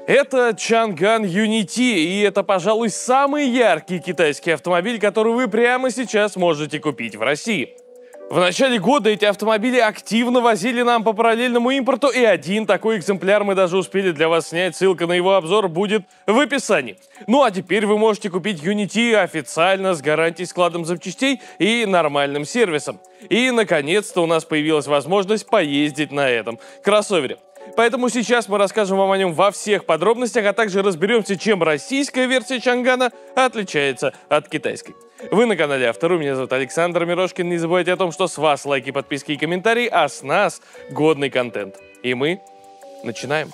Это Chang'an UNI-T, и это, пожалуй, самый яркий китайский автомобиль, который вы прямо сейчас можете купить в России. В начале года эти автомобили активно возили нам по параллельному импорту, и один такой экземпляр мы даже успели для вас снять, ссылка на его обзор будет в описании. Ну а теперь вы можете купить UNI-T официально с гарантией складом запчастей и нормальным сервисом. И наконец-то у нас появилась возможность поездить на этом кроссовере. Поэтому сейчас мы расскажем вам о нем во всех подробностях, а также разберемся, чем российская версия Чангана отличается от китайской. Вы на канале Автору, меня зовут Александр Мирошкин. Не забывайте о том, что с вас лайки, подписки и комментарии, а с нас годный контент. И мы начинаем.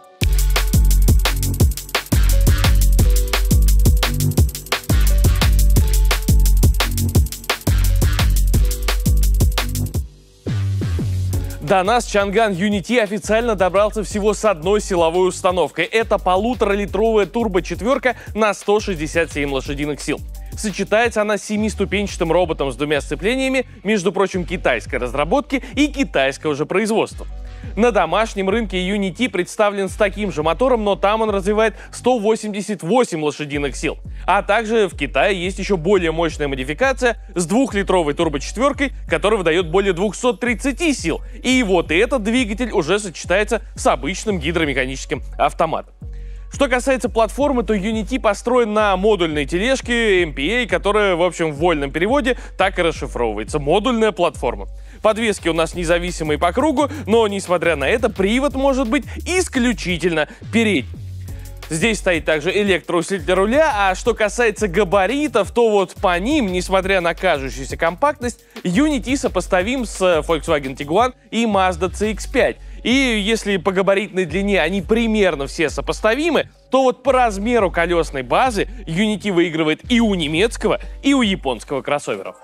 До нас Chang'an UNI-T официально добрался всего с одной силовой установкой. Это 1,5-литровая турбо-четверка на 167 лошадиных сил. Сочетается она с 7-ступенчатым роботом с двумя сцеплениями, между прочим, китайской разработки и китайского же производства. На домашнем рынке UNI-T представлен с таким же мотором, но там он развивает 188 лошадиных сил. А также в Китае есть еще более мощная модификация с 2-литровой турбо-четверкой, которая выдает более 230 сил. И вот этот двигатель уже сочетается с обычным гидромеханическим автоматом. Что касается платформы, то UNI-T построен на модульной тележке MPA, которая, в общем, в вольном переводе так и расшифровывается. Модульная платформа. Подвески у нас независимые по кругу, но, несмотря на это, привод может быть исключительно передний. Здесь стоит также электроусилитель руля, а что касается габаритов, то вот по ним, несмотря на кажущуюся компактность, UNI-T сопоставим с Volkswagen Tiguan и Mazda CX-5. И если по габаритной длине они примерно все сопоставимы, то вот по размеру колесной базы UNI-T выигрывает и у немецкого, и у японского кроссоверов.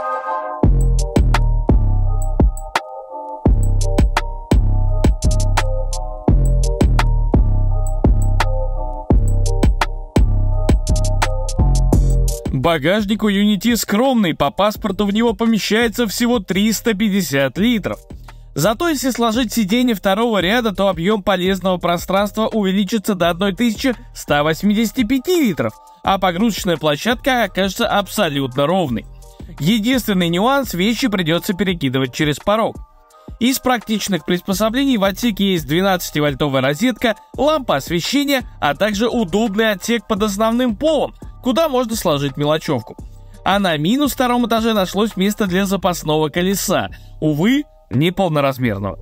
Багажник у UNI-T скромный, по паспорту в него помещается всего 350 литров. Зато если сложить сиденье второго ряда, то объем полезного пространства увеличится до 1185 литров, а погрузочная площадка окажется абсолютно ровной. Единственный нюанс – вещи придется перекидывать через порог. Из практичных приспособлений в отсеке есть 12-вольтовая розетка, лампа освещения, а также удобный отсек под основным полом, куда можно сложить мелочевку. А на минус втором этаже нашлось место для запасного колеса, увы, не полноразмерного.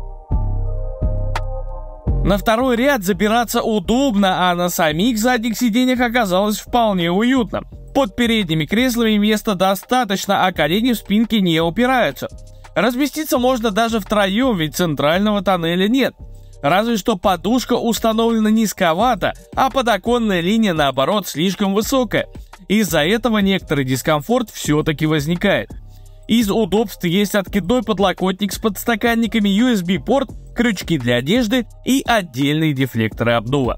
На второй ряд забираться удобно, а на самих задних сиденьях оказалось вполне уютно. Под передними креслами места достаточно, а колени в спинке не упираются. Разместиться можно даже втроем, ведь центрального тоннеля нет. Разве что подушка установлена низковато, а подоконная линия, наоборот, слишком высокая. Из-за этого некоторый дискомфорт все-таки возникает. Из удобств есть откидной подлокотник с подстаканниками, USB-порт, крючки для одежды и отдельные дефлекторы обдува.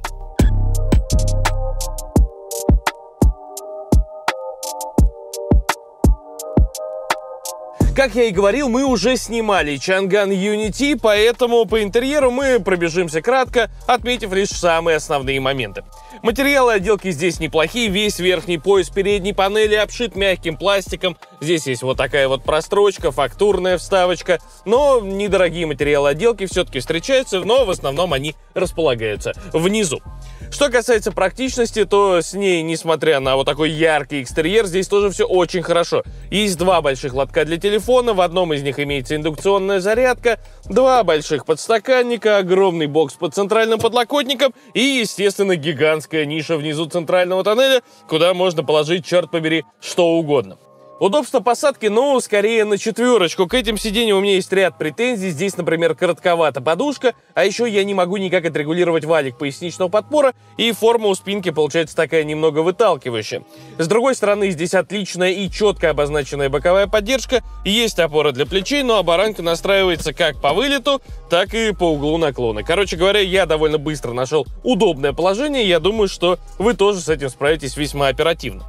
Как я и говорил, мы уже снимали Chang'an UNI-T, поэтому по интерьеру мы пробежимся кратко, отметив лишь самые основные моменты. Материалы отделки здесь неплохие, весь верхний пояс передней панели обшит мягким пластиком. Здесь есть вот такая вот прострочка, фактурная вставочка, но недорогие материалы отделки все-таки встречаются, но в основном они располагаются внизу. Что касается практичности, то с ней, несмотря на вот такой яркий экстерьер, здесь тоже все очень хорошо. Есть два больших лотка для телефона, в одном из них имеется индукционная зарядка, два больших подстаканника, огромный бокс под центральным подлокотником и, естественно, гигантская ниша внизу центрального тоннеля, куда можно положить, черт побери, что угодно. Удобство посадки, ну, скорее на четверочку. К этим сиденьям у меня есть ряд претензий. Здесь, например, коротковата подушка, а еще я не могу никак отрегулировать валик поясничного подпора, и форма у спинки получается такая немного выталкивающая. С другой стороны, здесь отличная и четко обозначенная боковая поддержка, есть опора для плечей, но баранка настраивается как по вылету, так и по углу наклона. Короче говоря, я довольно быстро нашел удобное положение, я думаю, что вы тоже с этим справитесь весьма оперативно.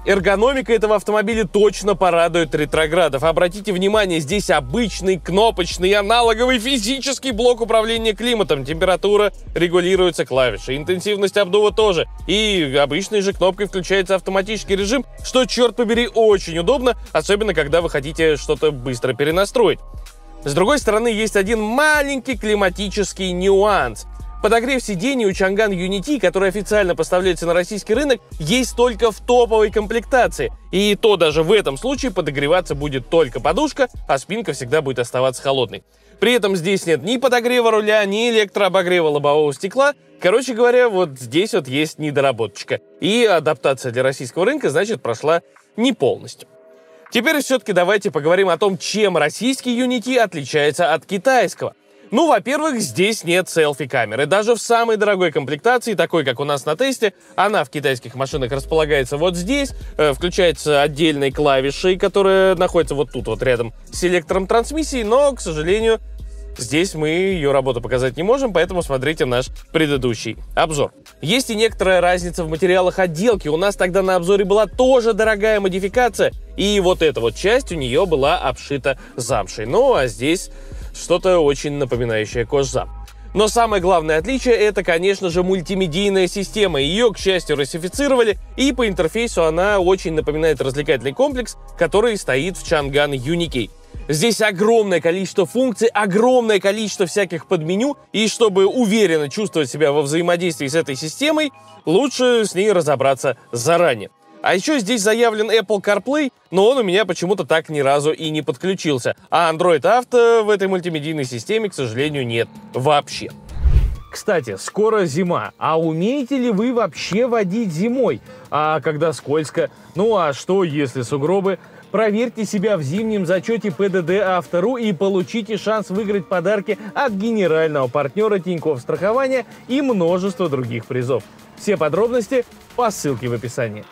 Эргономика этого автомобиля точно порадует ретроградов. Обратите внимание, здесь обычный кнопочный аналоговый физический блок управления климатом. Температура регулируется клавишей, интенсивность обдува тоже. И обычной же кнопкой включается автоматический режим, что, черт побери, очень удобно, особенно когда вы хотите что-то быстро перенастроить. С другой стороны, есть один маленький климатический нюанс. Подогрев сидений у Chang'an UNI-T, который официально поставляется на российский рынок, есть только в топовой комплектации. И то даже в этом случае подогреваться будет только подушка, а спинка всегда будет оставаться холодной. При этом здесь нет ни подогрева руля, ни электрообогрева лобового стекла. Короче говоря, вот здесь вот есть недоработочка. И адаптация для российского рынка, значит, прошла не полностью. Теперь все-таки давайте поговорим о том, чем российский UNI-T отличается от китайского. Ну, во-первых, здесь нет селфи-камеры. Даже в самой дорогой комплектации, такой, как у нас на тесте, она в китайских машинах располагается вот здесь, включается отдельной клавишей, которая находится вот тут вот рядом с селектором трансмиссии, но, к сожалению, здесь мы ее работу показать не можем, поэтому смотрите наш предыдущий обзор. Есть и некоторая разница в материалах отделки. У нас тогда на обзоре была тоже дорогая модификация, и вот эта вот часть у нее была обшита замшей. Ну, а здесь что-то очень напоминающее кожзам. Но самое главное отличие — это, конечно же, мультимедийная система. Ее, к счастью, русифицировали, и по интерфейсу она очень напоминает развлекательный комплекс, который стоит в Chang'an UNI-K. Здесь огромное количество функций, огромное количество всяких подменю, и чтобы уверенно чувствовать себя во взаимодействии с этой системой, лучше с ней разобраться заранее. А еще здесь заявлен Apple CarPlay, но он у меня почему-то так ни разу и не подключился. А Android Auto в этой мультимедийной системе, к сожалению, нет вообще. Кстати, скоро зима. А умеете ли вы вообще водить зимой? А когда скользко? Ну а что, если сугробы? Проверьте себя в зимнем зачете ПДД Авто.ру и получите шанс выиграть подарки от генерального партнера Тинькофф Страхования и множество других призов. Все подробности по ссылке в описании.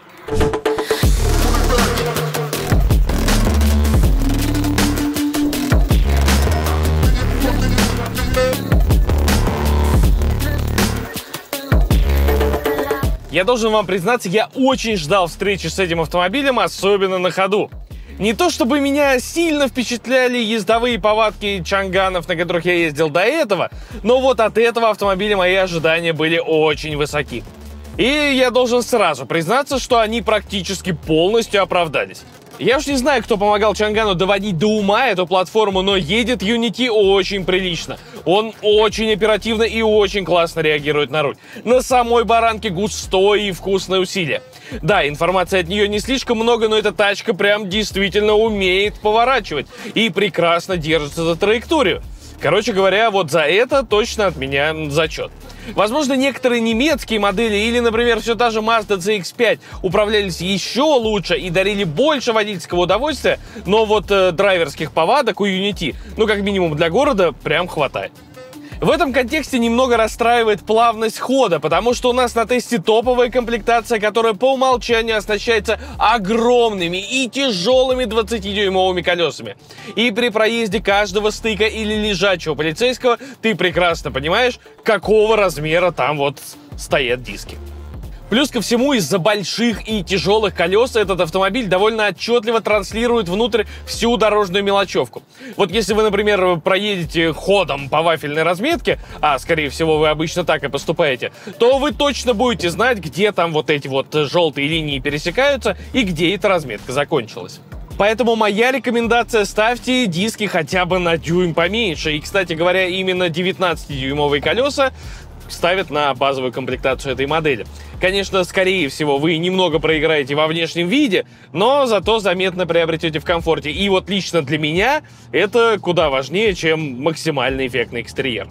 Я должен вам признаться, я очень ждал встречи с этим автомобилем, особенно на ходу. Не то чтобы меня сильно впечатляли ездовые повадки Чанганов, на которых я ездил до этого, но вот от этого автомобиля мои ожидания были очень высоки. И я должен сразу признаться, что они практически полностью оправдались. Я уж не знаю, кто помогал Чангану доводить до ума эту платформу, но едет UNI-T очень прилично. Он очень оперативно и очень классно реагирует на руль. На самой баранке густое и вкусное усилие. Да, информации от нее не слишком много, но эта тачка прям действительно умеет поворачивать и прекрасно держится за траекторию. Короче говоря, вот за это точно от меня зачет. Возможно, некоторые немецкие модели или, например, все та же Mazda CX-5 управлялись еще лучше и дарили больше водительского удовольствия, но вот драйверских повадок у UNI-T, ну как минимум для города, прям хватает. В этом контексте немного расстраивает плавность хода, потому что у нас на тесте топовая комплектация, которая по умолчанию оснащается огромными и тяжелыми 20-дюймовыми колесами. И при проезде каждого стыка или лежачего полицейского ты прекрасно понимаешь, какого размера там вот стоят диски. Плюс ко всему, из-за больших и тяжелых колес этот автомобиль довольно отчетливо транслирует внутрь всю дорожную мелочевку. Вот если вы, например, проедете ходом по вафельной разметке, а скорее всего вы обычно так и поступаете, то вы точно будете знать, где там вот эти вот желтые линии пересекаются и где эта разметка закончилась. Поэтому моя рекомендация — ставьте диски хотя бы на дюйм поменьше. И, кстати говоря, именно 19-дюймовые колеса ставят на базовую комплектацию этой модели. Конечно, скорее всего, вы немного проиграете во внешнем виде, но зато заметно приобретете в комфорте. И вот лично для меня это куда важнее, чем максимально эффектный экстерьер.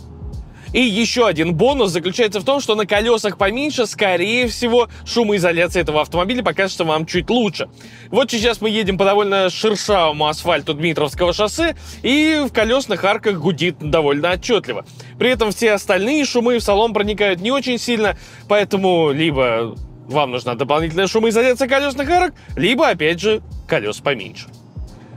И еще один бонус заключается в том, что на колесах поменьше, скорее всего, шумоизоляция этого автомобиля покажется вам чуть лучше. Вот сейчас мы едем по довольно шершавому асфальту Дмитровского шоссе, и в колесных арках гудит довольно отчетливо. При этом все остальные шумы в салон проникают не очень сильно, поэтому либо вам нужна дополнительная шумоизоляция колесных арок, либо, опять же, колес поменьше.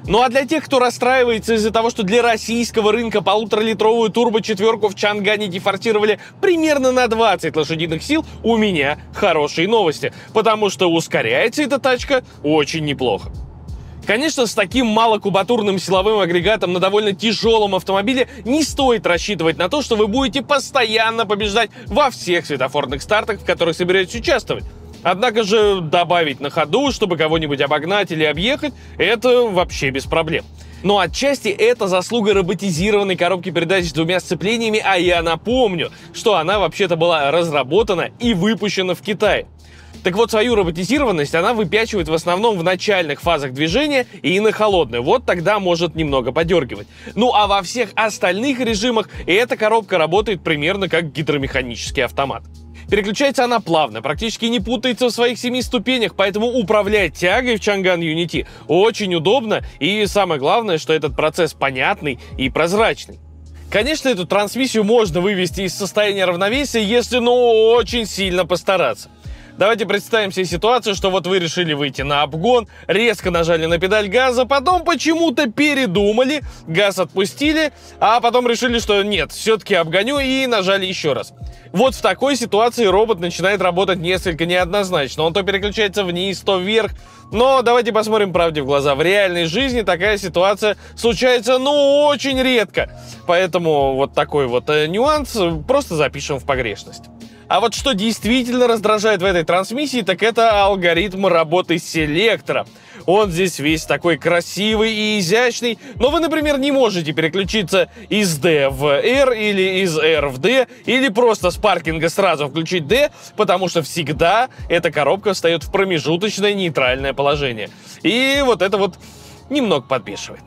Ну а для тех, кто расстраивается из-за того, что для российского рынка 1,5-литровую турбо-четверку в Чангане дефорсировали примерно на 20 лошадиных сил, у меня хорошие новости, потому что ускоряется эта тачка очень неплохо. Конечно, с таким малокубатурным силовым агрегатом на довольно тяжелом автомобиле не стоит рассчитывать на то, что вы будете постоянно побеждать во всех светофорных стартах, в которых собираетесь участвовать. Однако же добавить на ходу, чтобы кого-нибудь обогнать или объехать, это вообще без проблем. Но отчасти это заслуга роботизированной коробки передач с двумя сцеплениями, а я напомню, что она вообще-то была разработана и выпущена в Китае. Так вот, свою роботизированность она выпячивает в основном в начальных фазах движения и на холодной. Вот тогда может немного подергивать. Ну а во всех остальных режимах эта коробка работает примерно как гидромеханический автомат. Переключается она плавно, практически не путается в своих 7 ступенях, поэтому управлять тягой в Chang'an Unity очень удобно, и самое главное, что этот процесс понятный и прозрачный. Конечно, эту трансмиссию можно вывести из состояния равновесия, если, очень сильно постараться. Давайте представим себе ситуацию, что вот вы решили выйти на обгон, резко нажали на педаль газа, потом почему-то передумали, газ отпустили, а потом решили, что нет, все-таки обгоню, и нажали еще раз. Вот в такой ситуации робот начинает работать несколько неоднозначно. Он то переключается вниз, то вверх. Но давайте посмотрим правде в глаза. В реальной жизни такая ситуация случается, очень редко. Поэтому вот такой вот нюанс просто запишем в погрешность. А вот что действительно раздражает в этой трансмиссии, так это алгоритм работы селектора. Он здесь весь такой красивый и изящный, но вы, например, не можете переключиться из D в R или из R в D, или просто с паркинга сразу включить D, потому что всегда эта коробка встает в промежуточное нейтральное положение. И вот это вот немного подбешивает.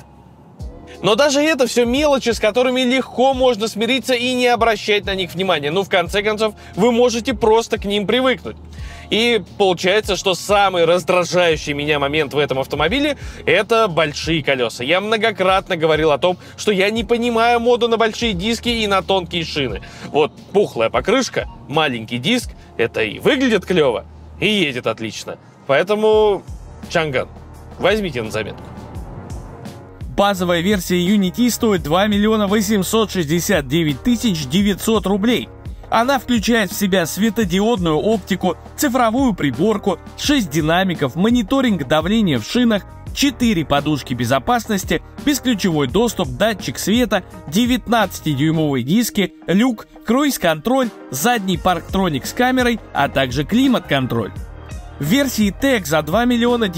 Но даже это все мелочи, с которыми легко можно смириться и не обращать на них внимания. В конце концов, вы можете просто к ним привыкнуть. И получается, что самый раздражающий меня момент в этом автомобиле – это большие колеса. Я многократно говорил о том, что я не понимаю моду на большие диски и на тонкие шины. Вот пухлая покрышка, маленький диск – это и выглядит клево, и едет отлично. Поэтому, Chang'an, возьмите на заметку. Базовая версия Unity стоит 2 869 900 рублей. Она включает в себя светодиодную оптику, цифровую приборку, 6 динамиков, мониторинг давления в шинах, 4 подушки безопасности, бесключевой доступ, датчик света, 19-дюймовые диски, люк, круиз-контроль, задний парктроник с камерой, а также климат-контроль. В версии Tech за 2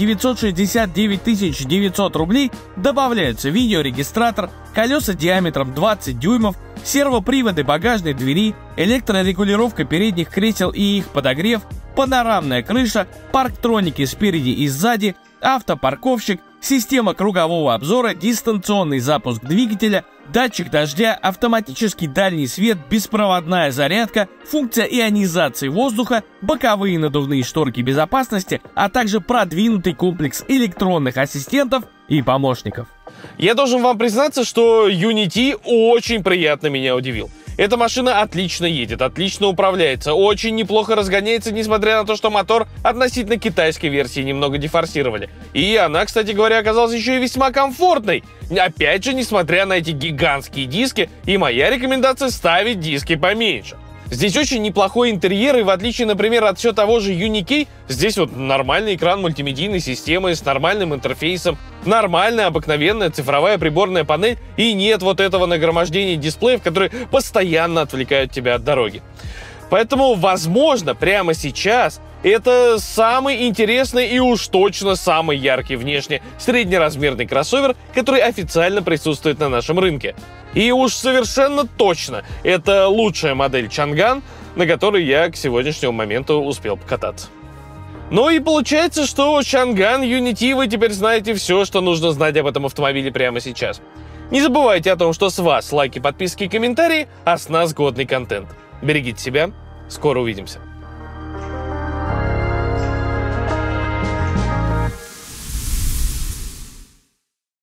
969 900 рублей добавляются видеорегистратор, колеса диаметром 20 дюймов, сервоприводы багажной двери, электрорегулировка передних кресел и их подогрев, панорамная крыша, парктроники спереди и сзади, автопарковщик, система кругового обзора, дистанционный запуск двигателя, датчик дождя, автоматический дальний свет, беспроводная зарядка, функция ионизации воздуха, боковые надувные шторки безопасности, а также продвинутый комплекс электронных ассистентов и помощников. Я должен вам признаться, что Unity очень приятно меня удивил. Эта машина отлично едет, отлично управляется, очень неплохо разгоняется, несмотря на то, что мотор относительно китайской версии немного дефорсировали. И она, кстати говоря, оказалась еще и весьма комфортной. Опять же, несмотря на эти гигантские диски, и моя рекомендация ставить диски поменьше. Здесь очень неплохой интерьер, и в отличие, например, от все того же Unique, здесь вот нормальный экран мультимедийной системы с нормальным интерфейсом, нормальная обыкновенная цифровая приборная панель, и нет вот этого нагромождения дисплеев, которые постоянно отвлекают тебя от дороги. Поэтому, возможно, прямо сейчас это самый интересный и уж точно самый яркий внешне среднеразмерный кроссовер, который официально присутствует на нашем рынке. И уж совершенно точно это лучшая модель Chang'an, на которой я к сегодняшнему моменту успел покататься. Ну и получается, что Chang'an Unity вы теперь знаете все, что нужно знать об этом автомобиле прямо сейчас. Не забывайте о том, что с вас лайки, подписки и комментарии, а с нас годный контент. Берегите себя, скоро увидимся.